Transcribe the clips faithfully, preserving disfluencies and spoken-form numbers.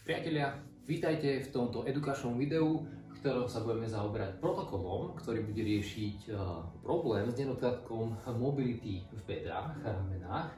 Priatelia, vítajte v tomto edukačnom videu, v ktorom sa budeme zaoberať protokolom, ktorý bude riešiť uh, problém s nedostatkom mobility v bedrách a ramenách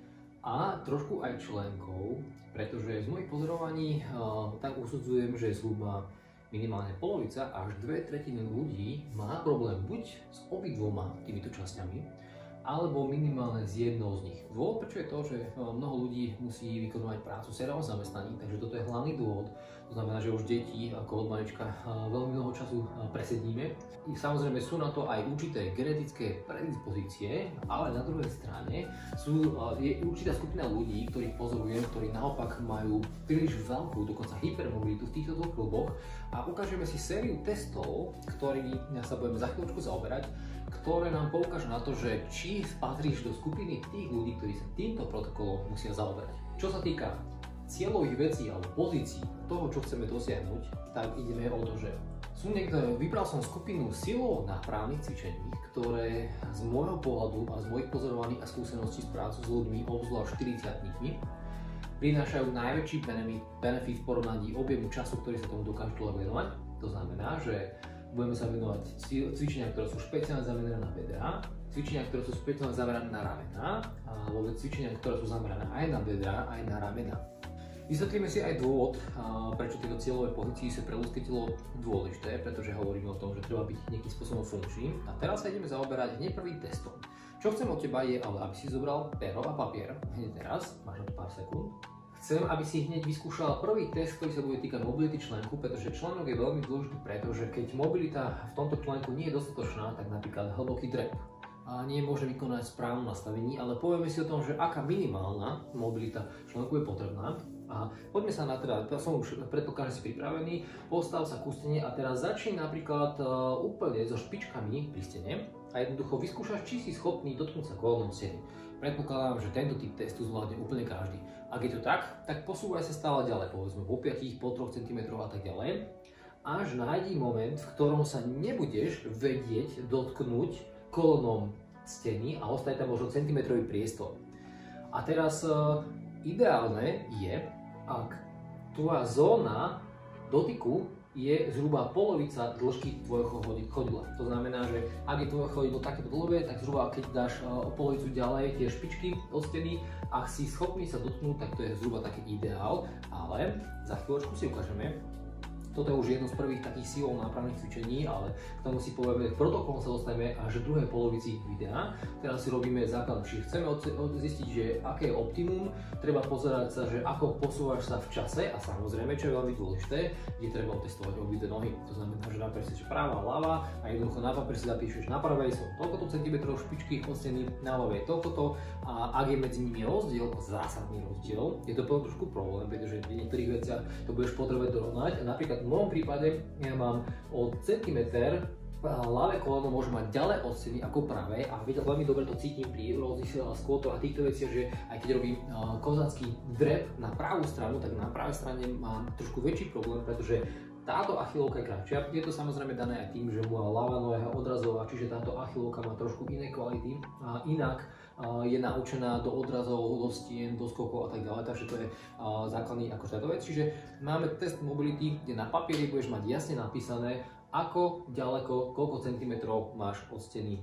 a trošku aj členkov, pretože z mojich pozorovaní uh, tak usudzujem, že zhruba minimálne polovica až dve tretiny ľudí má problém buď s obidvoma týmito časťami, alebo minimálne z jednou z nich. Dôvod, prečo je to, že mnoho ľudí musí vykonávať prácu v seriálnom zamestnaní, takže toto je hlavný dôvod. To znamená, že už deti ako od malička veľmi mnoho času presedíme. I samozrejme sú na to aj určité genetické predispozície, ale na druhej strane sú, je určitá skupina ľudí, ktorých pozorujem, ktorí naopak majú príliš veľkú, dokonca hypermobilitu v týchto dvoch kluboch a ukážeme si sériu testov, ktorými sa budeme za chvíľočku zaoberať, ktoré nám poukážu na to, že či patríš do skupiny tých ľudí, ktorí sa týmto protokolom musia zaoberať. Čo sa týka cieľových vecí alebo pozícií toho, čo chceme dosiahnuť, tak ideme o to, že sú niektoré, vybral som skupinu silovo-nápravných cvičení, ktoré z môjho pohľadu a z mojich pozorovaní a skúseností s prácou s ľuďmi, obzvlášť štyridsiatnikmi, prinášajú najväčší benefit v porovnaní objemu času, ktorý sa tomu dokáže človek venovať. To znamená, že budeme sa venovať cvičenia, ktoré sú špeciálne zamerané na bedrá, cvičenia, ktoré sú špeciálne zamerané na ramená, alebo cvičenia, ktoré sú zamerané aj na bedrá, aj na ramená. Vysvetlíme si aj dôvod, prečo tieto cieľové pozície sú pre ľudské telo dôležité, pretože hovoríme o tom, že treba byť nejakým spôsobom funkčný. A teraz sa ideme zaoberať hneď prvým testom. Čo chcem od teba je, ale aby si zobral pero a papier. Hneď teraz, máš na to pár sekúnd. Chcem, aby si hneď vyskúšal prvý test, ktorý sa bude týkať mobility členku, pretože členok je veľmi dôležitý, pretože keď mobilita v tomto členku nie je dostatočná, tak napríklad hlboký drep a nie môže vykonať v správnom nastavení, ale povieme si o tom, že aká minimálna mobilita členku je potrebná. A poďme sa na teda, ja som už predpokladám, že si pripravený, postav sa ku stene a teraz začni napríklad uh, úplne so špičkami pri stene a jednoducho vyskúšaš, či si schopný dotknúť sa kolenom steny. Predpokladám, že tento typ testu zvládne úplne každý. Ak je to tak, tak posúvaj sa stále ďalej, povedzme po päť, po troch centimetroch a tak ďalej, až nájdi moment, v ktorom sa nebudeš vedieť dotknúť kolenom steny a ostane tam možno centimetrový priestor. A teraz uh, ideálne je, ak tvoja zóna dotyku je zhruba polovica dĺžky tvojho chodidla. To znamená, že ak je tvoje chodidlo takéto dlhé, tak zhruba keď dáš o polovicu ďalej tie špičky od steny, ak si schopný sa dotknúť, tak to je zhruba taký ideál, ale za chvíľočku si ukážeme. Toto je už jedno z prvých takých silov nápravných cvičení, ale k tomu si povieme, v protokolom sa dostaneme až v druhej polovici videa. Teraz si robíme základ, či chceme zistiť, že aké je optimum, treba pozerať sa, že ako posúvaš sa v čase a samozrejme, čo je veľmi dôležité, je treba otestovať obidve nohy. To znamená, že na papier si práva a ľava a jednoducho na papier si zapíšeš na pravej som toľkoto centimetrov špičky od steny, na ľavej toľkoto a ak je medzi nimi rozdiel, zásadný rozdiel, je to potom trošku problém, pretože v niektorých veciach to budeš potrebovať dorovnať a napríklad v mojom prípade ja mám od centimeter ľavé koleno môže mať ďalej od steny ako pravé a veľmi dobre to cítim pri rôznych skvotoch a týchto veciach, že aj keď robím uh, kozácky drep na pravú stranu, tak na pravej strane mám trošku väčší problém, pretože táto achilovka je kratšia. Je to samozrejme dané aj tým, že moja ľavá noha je odrazová, čiže táto achilovka má trošku iné kvality a inak uh, je naučená do odrazov, do stien, do skokov a tak ďalej, takže to je uh, základný ako táto vec. Čiže máme test mobility, kde na papieri budeš mať jasne napísané, ako ďaleko, koľko centimetrov máš od steny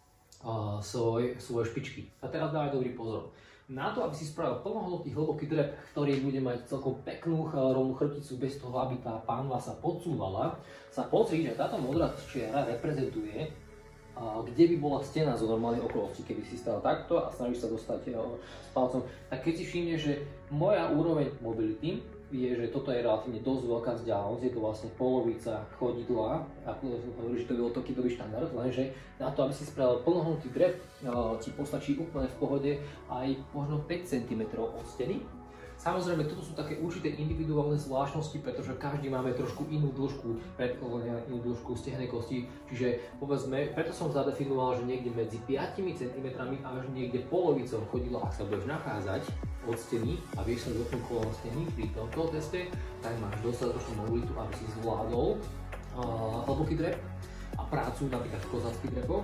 uh, svoj, svoje špičky. A teraz dávaj dobrý pozor. Na to, aby si spravil plnohodnotný hlboký drep, ktorý bude mať celkom peknú rovnú chrbticu bez toho, aby tá pánva sa podsúvala, sa pozri, že táto modrá čiara reprezentuje, uh, kde by bola stena zo normálnej okolosti. Keby si stal takto a snažíš sa dostať uh, s palcom, tak keď si všimneš, že moja úroveň mobility je, že toto je relatívne dosť veľká vzdialenosť, je to vlastne polovica chodidla, ako hovorí, že to bolo takýtový štandard, lenže na to, aby si spravil plnohodnotný drep, ti postačí úplne v pohode aj možno päť centimetrov od steny. Samozrejme, toto sú také určité individuálne zvláštnosti, pretože každý máme trošku inú dĺžku predkolenia, inú dĺžku stehnej kosti, čiže povedzme, preto som zadefinoval, že niekde medzi piatimi centimetrami až niekde polovicou chodidla, ak sa budeš nachádzať od steny a vieš sa dotknúť kolom steny pri tomto teste, tak máš dostatočnú mobilitu, aby si zvládol uh, hlboký drep a prácu napríklad v kozáckých drepoch.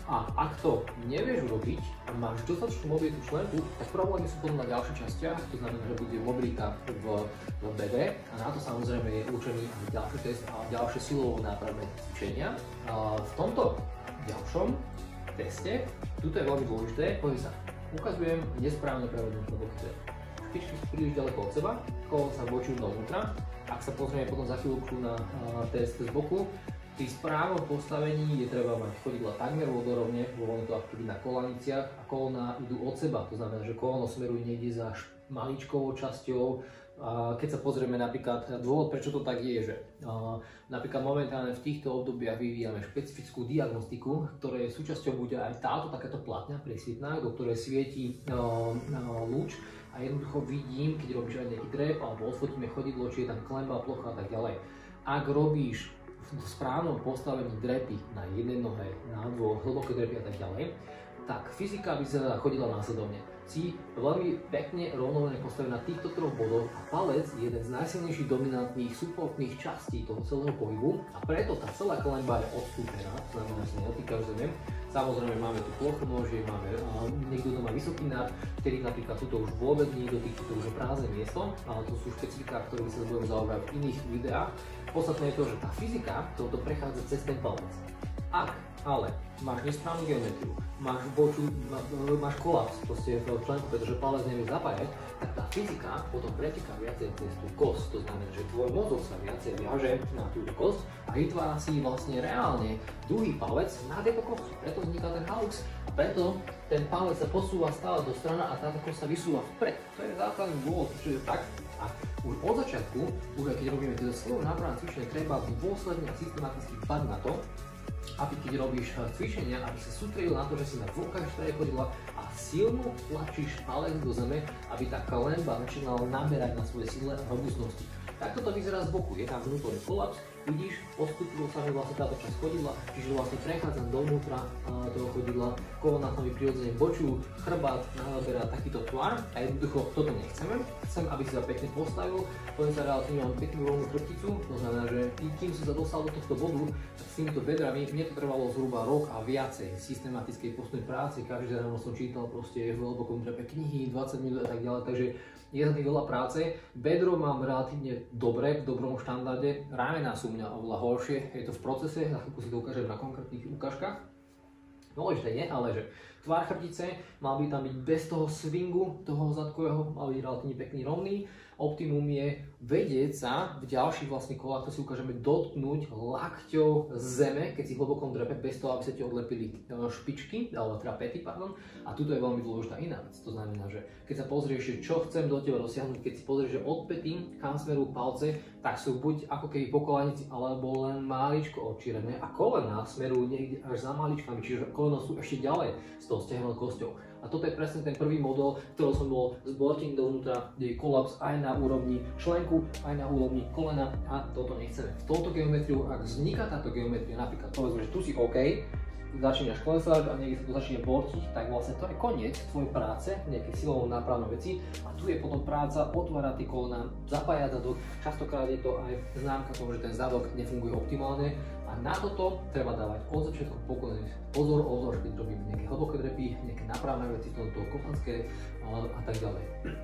A ak to nevieš urobiť a máš dostatočnú mobilitu členku, tak problémy sú potom na ďalších častiach, to znamená, že bude mobilita v, v bedre a na to samozrejme je určený aj ďalší test a ďalšie silovo nápravné cvičenia. A v tomto ďalšom teste, tuto je veľmi dôležité, pozri sa, ukazujem nesprávne prevedené hlboký drep. Špičky sú príliš ďaleko od seba, kolón sa bočujú dovnútra. Ak sa pozrieme potom za chvíľku na uh, test z boku, pri správnom postavení je treba mať chodidla takmer vodorovne, bolo to ako keby na kolaniciach a kolóna idú od seba, to znamená, že kolóno smeruje niekde za maličkovou časťou. A keď sa pozrieme napríklad, dôvod prečo to tak je, že uh, napríklad momentálne v týchto obdobiach vyvíjame špecifickú diagnostiku, ktorej súčasťou bude aj táto takáto platňa presvitná, do ktorej svieti uh, uh, lúč a jednoducho vidím, keď robíš aj nejaký drep alebo odfotíme chodidlo, či je tam klemba, plocha a tak ďalej. Ak robíš v správnom postavení drepy na jednej nohe, na dvoch, hlboké drepy a tak ďalej, tak fyzika vyzerá chodidla následovne. Si veľmi pekne rovnomerne postavený na týchto troch bodoch a palec je jeden z najsilnejších dominantných supportných častí toho celého pohybu a preto tá celá klemba je odstúpená, to znamená, že sa netýka zeme. Samozrejme máme tu plochu nožie, máme uh, niekto, kto má vysoký nad, ktorý napríklad tuto už vôbec nie je dotýk, to už je prázdne miesto, ale to sú špecifiká, ktorými sa budeme zaoberať v iných videách. Podstatné je to, že tá fyzika toto prechádza cez ten palec. Ak ale máš nesprávnu geometriu, máš boču, má, máš kolaps proste v členku, pretože palec nevie zapájať, tak tá fyzika potom preteká viacej cez tú kosť. To znamená, že tvoj mozog sa viacej viaže na túto kosť a vytvára si vlastne reálne druhý palec na tejto kosti. Preto vzniká ten haux a preto ten palec sa posúva stále do strana a táto kosť sa vysúva vpred. To je základný dôvod, prečo je tak. A už od začiatku, už aj keď robíme tieto silovo nápravné cvičenie, treba dôsledne a systematicky dbať na to, aby keď robíš cvičenia, aby sa sústredil na to, že si na dvoch strane chodidla a silno tlačíš palec do zeme, aby tá klemba začínala naberať na svoje sile a robustnosti. Takto to vyzerá z boku, je tam vnútorný kolaps, vidíš, postupilo sa mi vlastne táto časť chodidla, čiže vlastne prechádzam dovnútra toho chodidla, kolóna sa mi prirodzene bočujú, chrbát naberá takýto tvar a jednoducho toto nechceme. Chcem, aby si sa pekne postavil, poviem sa relatívne, mám peknú rovnú chrbticu, to znamená, že kým som sa dostal do tohto bodu, tak s týmito bedrami mne to trvalo zhruba rok a viacej systematickej postupnej práce, každý ráno som čítal proste v hlbokom drepe knihy, dvadsať minút a tak ďalej, takže je za tým veľa práce. Bedro mám relatívne dobre, v dobrom štandarde, ramená sú mňa oveľa horšie, je to v procese, za chvíľku si to ukážem na konkrétnych ukážkach. Dôležité je ale, že tvar chrbtice mal by tam byť bez toho swingu, toho zadkového, mal byť relatívne pekný, rovný. Optimum je vedieť sa v ďalších vlastne kolách, to si ukážeme, dotknúť lakťou zeme, keď si v hlbokom drepe, bez toho, aby sa ti odlepili špičky, alebo teda pety, pardon. A tuto je veľmi dôležitá iná vec, to znamená, že keď sa pozrieš, čo chcem do teba dosiahnuť, keď si pozrieš, že od pety kam smerujú palce, tak sú buď ako keby po kolanici, alebo len máličko odčírené a kolená smerujú niekde až za máličkami, čiže koleno sú ešte ďalej s tou stehnou kosťou. A toto je presne ten prvý model, ktorý som bol zborting dovnútra, kde je kolaps aj na úrovni členku, aj na úrovni kolena a toto nechceme. V touto geometriu, ak vzniká táto geometria, napríklad povedzme, že tu si OK, začínaš klesať a niekde sa to začne bortiť, tak vlastne to je koniec tvojej práce, nejaké silovo nápravné veci a tu je potom práca otvárať tie kolena, zapájať zadok, častokrát je to aj známka toho, že ten zadok nefunguje optimálne a na toto treba dávať od začiatku pokojne pozor, obzor, keď robíme nejaké hlboké drepy, nejaké nápravné veci, toto kopanské a tak ďalej.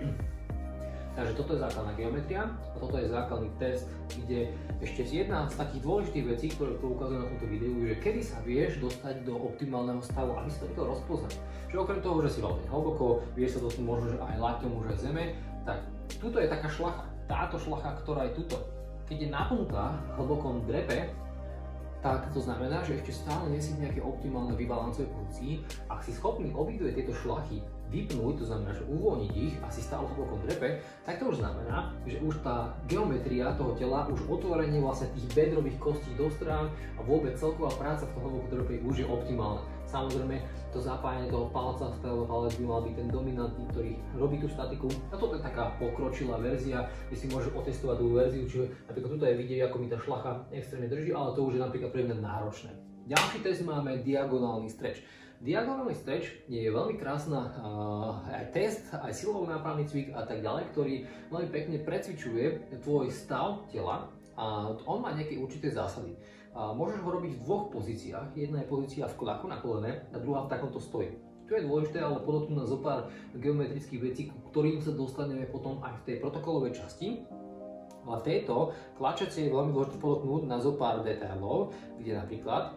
Takže toto je základná geometria a toto je základný test, kde ešte jedna z takých dôležitých vecí, ktoré poukazujem na tomto videu, že kedy sa vieš dostať do optimálneho stavu, aby si to vedel rozpoznať. Čiže okrem toho, že si veľmi hlboko, vieš sa dostať možno že aj lakťom, už aj zeme, tak tuto je taká šlacha. Táto šlacha, ktorá je tuto, keď je napnutá v hlbokom drepe, tak to znamená, že ešte stále nie si v nejakej optimálnej vybalancovej pozícii. Ak si schopný obidve tieto šlachy vypnúť, to znamená, že uvoľniť ich a si stále v hlbokom drepe, tak to už znamená, že už tá geometria toho tela, už otvorenie vlastne tých bedrových kostí do strán a vôbec celková práca v tom hlbokom drepe už je optimálna. Samozrejme, to zapájanie toho palca, stále palec by mal byť ten dominantný, ktorý robí tú statiku. A toto je taká pokročilá verzia, kde si môžeš otestovať tú verziu, čiže napríklad tuto je vidieť, ako mi tá šlacha extrémne drží, ale to už je napríklad pre mňa náročné. Ďalší test máme diagonálny stretch. Diagonálny stretch je veľmi krásna uh, aj test, aj silovo nápravný cvik a tak ďalej, ktorý veľmi pekne precvičuje tvoj stav tela a on má nejaké určité zásady. A môžeš ho robiť v dvoch pozíciách. Jedna je pozícia v klaku na kolene a druhá v takomto stoji. Tu je dôležité ale podotknúť na zo pár geometrických vecí, ku ktorým sa dostaneme potom aj v tej protokolovej časti. Ale v tejto klačacie je veľmi dôležité podotknúť na zo pár detailov, kde napríklad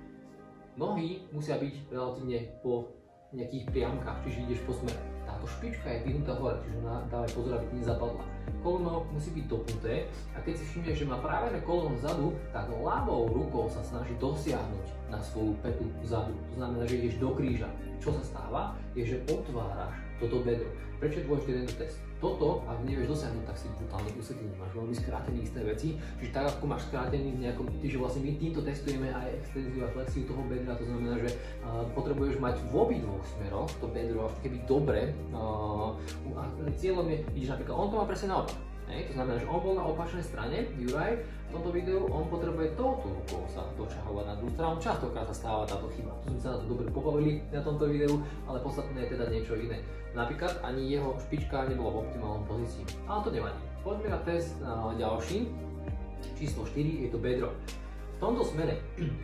nohy musia byť relatívne po nejakých priamkách, čiže ideš po smere. Táto špička je vyhnutá hore, čiže dávaj pozor, aby ti nezapadla. Koleno musí byť dopnuté a keď si všimneš, že má práve na koleno vzadu, tak ľavou rukou sa snaží dosiahnuť na svoju petu vzadu. To znamená, že ideš do kríža. Čo sa stáva, je, že otváraš toto bedro. Prečo je dôležitý tento test? Toto, ak nevieš dosiahnuť, tak si brutálne usedený, máš veľmi skrátený isté veci, čiže tak ako máš skrátený v nejakom, že vlastne my týmto testujeme aj extenziu a flexiu toho bedra, to znamená, že uh, potrebuješ mať v obidvoch smeroch to bedro keby dobre, uh, a cieľom je, vidíš napríklad, on to má presne naopak. Hej, to znamená, že on bol na opačnej strane, Juraj, v tomto videu on potrebuje touto rukou sa dočahovať na druhú stranu. Častokrát sa stáva táto chyba. Tu sme sa na to dobre pobavili na tomto videu, ale podstatné je teda niečo iné. Napríklad ani jeho špička nebola v optimálnom pozícii, ale to nevadí. Poďme na test na ďalší, číslo štyri, je to bedro. V tomto smere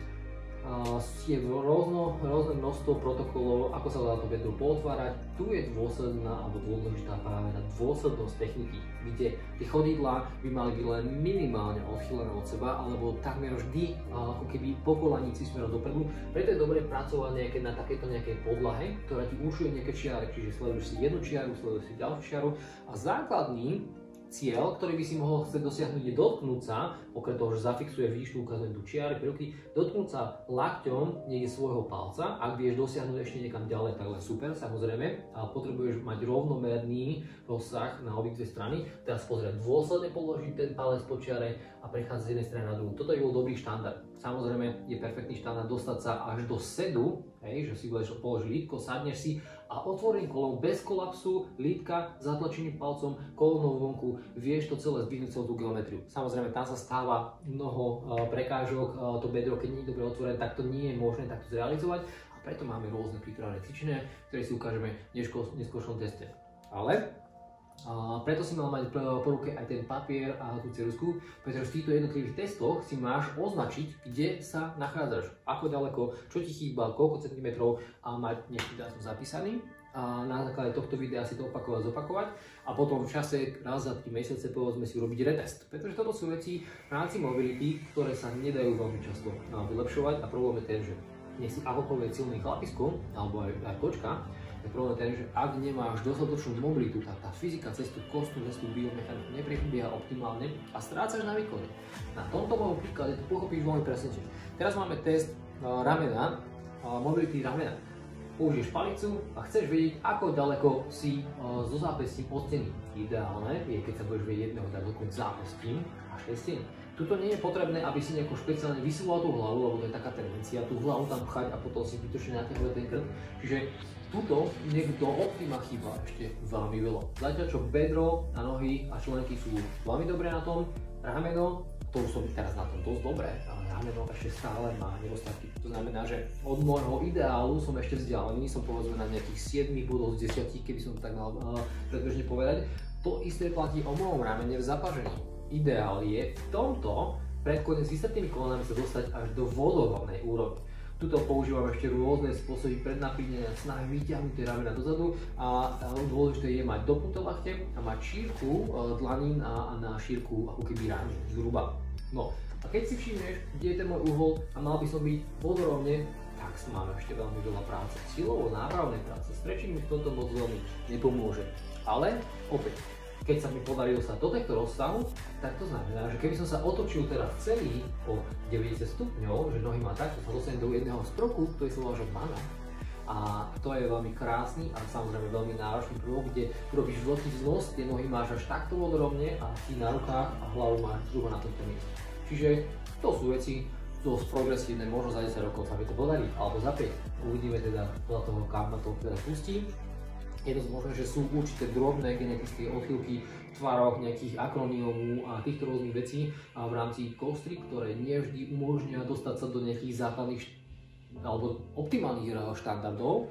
je rôzno, rôzne množstvo protokolov, ako sa dá to bedro pootvárať. Tu je dôsledná alebo dôležitá práve tá dôslednosť techniky, kde tie chodidlá by mali byť len minimálne odchýlené od seba alebo takmer vždy ako keby po kolaníci smerom dopredu. Preto je dobré pracovať nejaké, na takejto nejakej podlahe, ktorá ti určuje nejaké čiary, čiže sleduješ si jednu čiaru, sleduješ si ďalšiu čiaru a základný cieľ, ktorý by si mohol chcieť dosiahnuť, je dotknúť sa, okrem toho, že zafixuje, vidíš, tu ukazujem tu čiary, prvky, dotknúť sa lakťom niekde svojho palca. Ak vieš dosiahnuť ešte niekam ďalej, tak len super, samozrejme, ale potrebuješ mať rovnomerný rozsah na obidve strany. Teraz pozrieť, dôsledne položiť ten palec po čiare a prechádzať z jednej strany na druhú. Toto je bol dobrý štandard. Samozrejme, je perfektný štandard dostať sa až do sedu, hej, že si budeš položiť lítko, sadneš si a otvorený kolom bez kolapsu, lítka, zatlačením palcom, kolonou vonku, vieš to celé zdvihnúť celú tú geometriu. Samozrejme, tam sa stáva mnoho prekážok, to bedro, keď nie je dobre otvorené, tak to nie je možné takto zrealizovať a preto máme rôzne prípravné cvičenia, ktoré si ukážeme v neskôršom teste. Ale a preto si mal mať po ruke aj ten papier a tú ceruzku, pretože v týchto jednotlivých testoch si máš označiť, kde sa nachádzaš, ako ďaleko, čo ti chýba, koľko centimetrov a mať nejaký dátum zapísaný. A na základe tohto videa si to opakovať, zopakovať a potom v čase raz za tri mesiace povedzme si urobiť retest. Pretože toto sú veci v rámci mobility, ktoré sa nedajú veľmi často vylepšovať a problém je ten, že nie si akokoľvek silný chlapisko alebo aj, aj kočka. Problém ten, že ak nemáš dostatočnú mobilitu, tak tá fyzika cez tú kostnú, cez tú biomechaniku neprebieha optimálne a strácaš na výkone. Na tomto môjom príklade to pochopíš veľmi presne. Teraz máme test uh, ramena, uh, mobility ramena. Použiješ palicu a chceš vedieť, ako ďaleko si uh, so zápestím od steny. Ideálne je, keď sa budeš vedieť jedného dať dokonca zápestím až tej steny. Tuto nie je potrebné, aby si nejako špeciálne vysúval tú hlavu, lebo to je taká tendencia, tú hlavu tam pchať a potom si vytočne naťahovať ten krk. Čiže tuto niekto optima chýba ešte veľmi veľa. Zatiaľ čo bedro a nohy a členky sú veľmi dobré na tom, rameno, to už som teraz na tom dosť dobré, ale rameno ešte stále má nedostatky. To znamená, že od môjho ideálu som ešte vzdialený, som povedzme na nejakých sedem bodov z desať, keby som to tak mal uh, predbežne povedať. To isté platí o mojom ramene v zapažení. Ideál je v tomto predkone s vysvetnými kolenami sa dostať až do vodorovnej úrovne. Tuto používam ešte rôzne spôsoby prednapínenia, snahy vyťahnuť tie ramena dozadu a dôležité je mať dopnuté lakte a mať šírku dlaní na, na šírku ako keby rány, zhruba. No a keď si všimneš, kde je ten môj uhol a mal by som byť vodorovne, tak máme ešte veľmi veľa práce. Silovo nápravnej práce, stretching mi v tomto moc veľmi nepomôže. Ale opäť, keď sa mi podarí dostať do tohto rozsahu, tak to znamená, že keby som sa otočil teraz celý o deväťdesiat stupňov, že nohy má takto, sa dostanem do jedného z prvku, ktorý sa volá mana. A to je veľmi krásny a samozrejme veľmi náročný prvok, kde robíš veľký vznos, tie nohy máš až takto vodorovne a ty na rukách a hlavu máš zhruba na tomto mieste. Čiže to sú veci dosť progresívne, možno za desať rokov sa mi to podarí, alebo za päť. Uvidíme teda podľa toho, kam ma to teda pustí. Je dosť možné, že sú určité drobné genetické odchýlky v tvaroch nejakých akronímov a týchto rôznych vecí v rámci kostry, ktoré nevždy umožnia dostať sa do nejakých základných alebo optimálnych štandardov,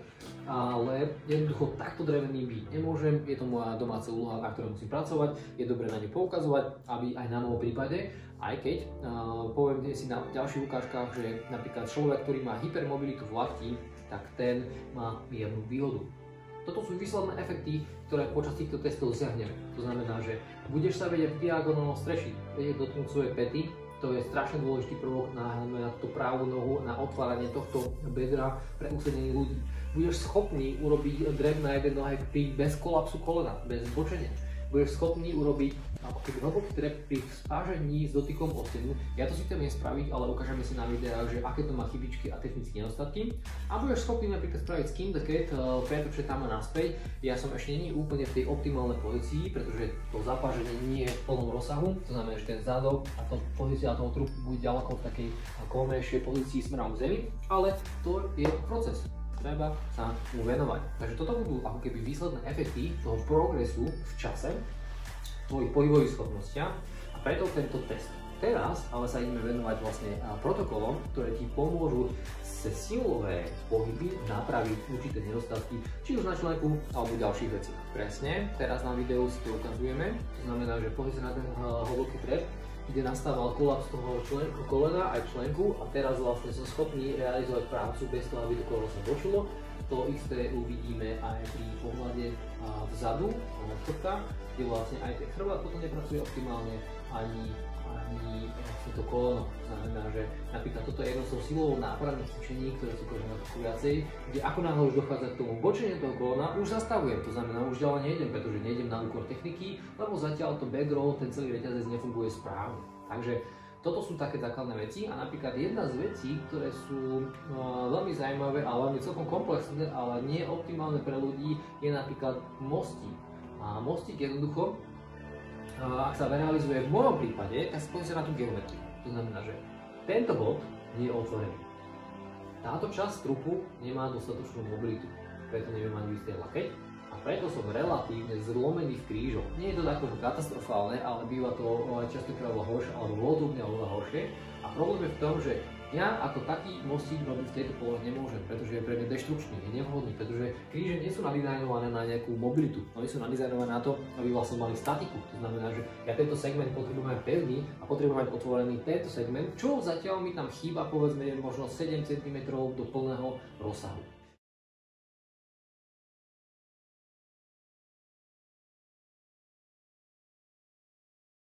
ale jednoducho takto drevený byť nemôžem, je to moja domáca úloha, na ktorej musím pracovať, je dobré na ňu poukazovať, aby aj na môjom prípade, aj keď uh, poviem si na ďalších ukážkach, že napríklad človek, ktorý má hypermobilitu v lakti, tak ten má miernu výhodu. Toto sú výsledné efekty, ktoré počas týchto testov dosiahneme. To znamená, že budeš sa vedieť diagonálne strešiť, vedieť dotknúť svoje pety, to je strašne dôležitý prvok na, na tú pravú nohu, na otváranie tohto bedra pre usedenie ľudí. Budeš schopný urobiť drep na jednej nohe bez kolapsu kolena, bez zbočenia. Budeš schopný urobiť hlboký drep pri spážení s dotykom o stenu. Ja to si chcem spraviť, ale ukážeme si na videách, že aké to má chybičky a technické nedostatky. A budeš schopný napríklad spraviť skin the cat, pretočiť tam a naspäť. Ja som ešte nie úplne v tej optimálnej pozícii, pretože to zapáženie nie je v plnom rozsahu. To znamená, že ten zadok a to pozícia toho trupu bude ďaleko v takej kolmejšej pozícii smerom k zemi, ale to je proces. Treba sa mu venovať. Takže toto budú ako keby výsledné efekty toho progresu v čase, tvojich pohybových schopnostiach a preto tento test. Teraz ale sa ideme venovať vlastne protokolom, ktoré ti pomôžu cez silové pohyby napraviť určité nedostatky, či už na členku alebo ďalších vecí. Presne, teraz na videu si to ukazujeme, to znamená, že pozri sa na ten hlboký trep, kde nastával kolaps toho členku, kolena aj členku a teraz vlastne som schopný realizovať prácu bez toho, aby to koleno sa zbočilo. To isté uvidíme aj pri pohľade vzadu, na chrbta, kde vlastne aj ten chrbát potom nepracuje optimálne, ani, ani vlastne to koleno. Znamená, že napríklad toto je jedno z silovou nápravných cvičení, ktoré sú kožené trochu viacej, kde ako náhle už dochádza k tomu bočeniu toho kolena, už zastavujem, to znamená, už ďalej nejdem, pretože nejdem na úkor techniky, lebo zatiaľ to back roll, ten celý reťazec nefunguje správne. Takže toto sú také základné veci a napríklad jedna z vecí, ktoré sú uh, veľmi zaujímavé a veľmi celkom komplexné, ale nie optimálne pre ľudí, je napríklad mostík. A mostík jednoducho, uh, ak sa realizuje v mojom prípade, tak spojím sa na tú geometriu. To znamená, že tento bod nie je otvorený. Táto časť trupu nemá dostatočnú mobilitu, preto neviem ani vystieť lakeť. A preto som relatívne zlomený v krížoch. Nie je to tako katastrofálne, ale býva to častokrát oveľa horšie, alebo bolo to úplne oveľa horšie. A problém je v tom, že ja ako taký mostík robiť v tejto polohe nemôžem, pretože je pre mňa deštrukčný, je nevhodný, pretože kríže nie sú nadizajnované na nejakú mobilitu, oni sú nadizajnované na to, aby vlastne mali statiku. To znamená, že ja tento segment potrebujem mať pevný a potrebujem mať otvorený tento segment, čo zatiaľ mi tam chýba, povedzme, možno sedem centimetrov do plného rozsahu.